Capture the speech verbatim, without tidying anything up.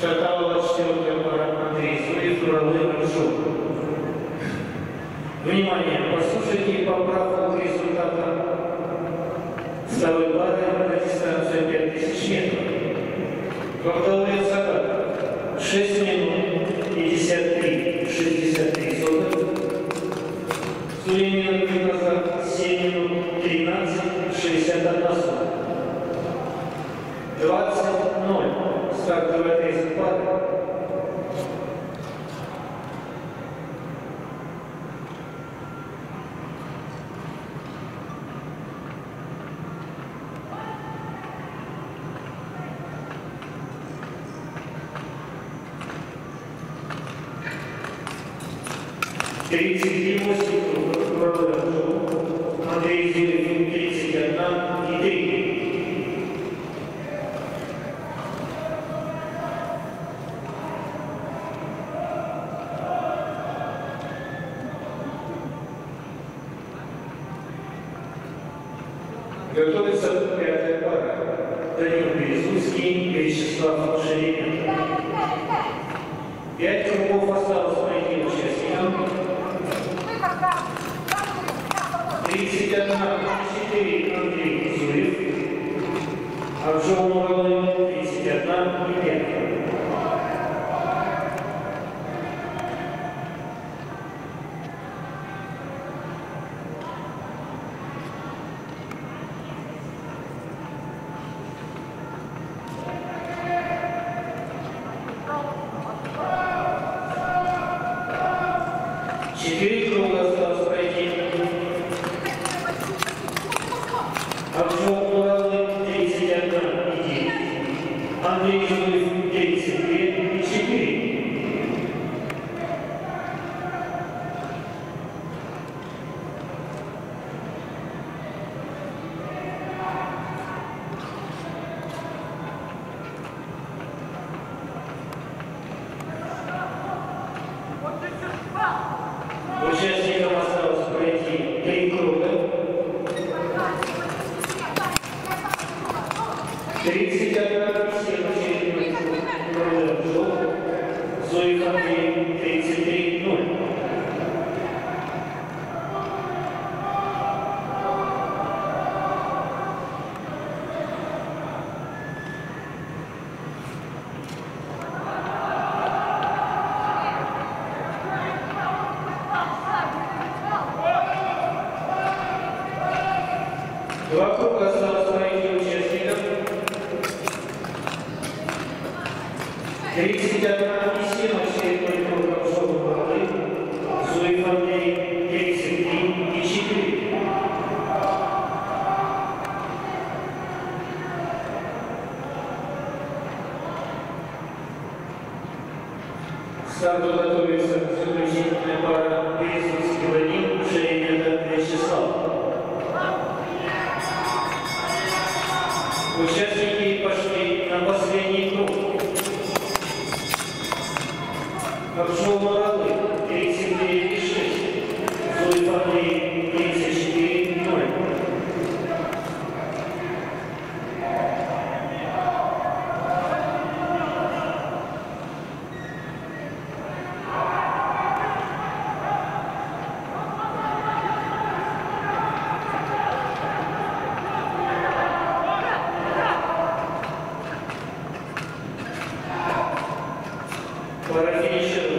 Стартовала четвертая пара Андрей Зуев, Уралы, Аршук. Внимание! Послушайте поправку результата второй пары на дистанцию пять тысяч метров. Круговой закат шесть минут пятьдесят три шестьдесят три сотых. Сулейменов назад семь минут тринадцать шестьдесят одна сотая. двадцать ноль. Стартовый отрезок пары. тридцать восемь кругов. Андрей Зуев тридцать один и три. Готовится пятая пара. Данил Березуцкий, Вячеслав Шереметов. Пять кругов осталось пройти участникам. тридцать один четыре Андрей Зуев. Обжел Уралы тридцать один и пять. Четыре круга осталось пройти. Обжел Уралы тридцать один и девять. Андрей Зуев тридцать два и четыре. Участникам осталось пройти три круга. тридцать один семь очередной круг. Зуев Андрей тридцать три ноль. Два круга осталось пройти участникам. тридцать один семь очередной круг обжел Уралы. Зуев Андрей тридцать три и четыре. Старту готовится заключительная пара Березуцкий Данил, Шереметов Вячеслав. Участники пошли на последний круг. Обжел Уралы тридцать девять и шесть. Зуев Андрей тридцать четыре ноль. Пара финиша